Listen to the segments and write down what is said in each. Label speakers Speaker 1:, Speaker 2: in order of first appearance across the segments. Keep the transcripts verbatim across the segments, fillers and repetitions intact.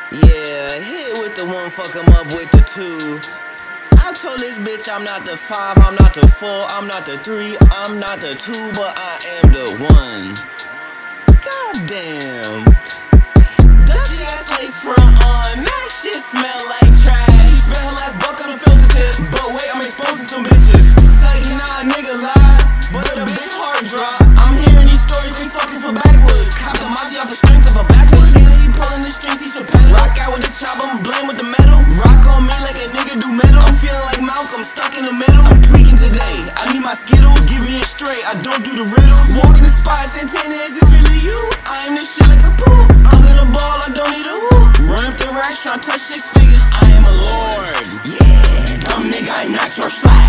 Speaker 1: Yeah, hit with the one, fuck him up with the two. I told this bitch I'm not the five, I'm not the four, I'm not the three, I'm not the two, but I am the one. Goddamn. Dusty ass lace front on, that shit smell like trash. She spent her last buck on the filter tip, but wait, I'm exposing some bitches. Say nah, nigga lie, but the bitch heart dry. I'm hearing these stories, they fucking for backwoods. Cop the Mozzie off the strength of a backwoods. Santana, he pulling the strings, he should pedal. Rock out with the chop, I'm blame with the metal. Rock on me like a nigga do metal. I'm feeling like Malcolm, stuck in the middle. I'm tweaking today, I need my Skittles. Give me it straight, I don't do the riddles. Walk in the spot, Xantana, is this really you? I am this shit like a poop. I'm gonna ball, I don't need a hoop. Run up the racks, try to touch six figures. I am a lord. Yeah, dumb nigga, I'm not your slap.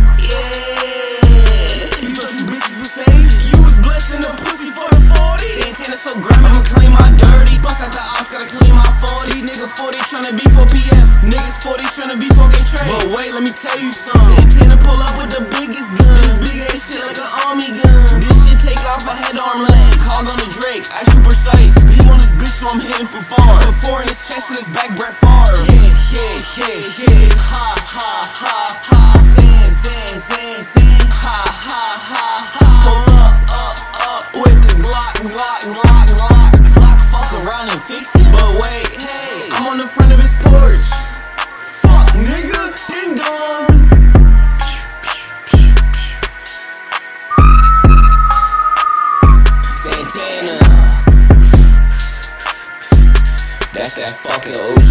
Speaker 1: Yeah, you thought you bitches were safe? You was blessed in the pussy for the forty. Xantana so grimy, I'ma clean my dirty. Bust out the ops, gotta clean my forty. Nigga forty tryna be for P F. Niggas forty tryna be for K trade. But wait, let me tell you something. Xantana pull up with the biggest gun. This big ass shit like an army gun. This shit take off a head, arm, leg. Called on the Drake, I shoot precise. Beam on this bitch so I'm hitting from far. Put four in his chest and his back, Brett Favre. Yeah, yeah, yeah, yeah. Ha, ha, ha, ha. Zan, zan, zan, zan. Ha, ha, ha, ha. Pull up, up, up with the Glock, Glock, Glock, Glock. Glock, fuck around and fix it. But wait, hey, I'm on the front of his porch. Fuck, nigga, ding dong. Xantana, that's that fucking O G.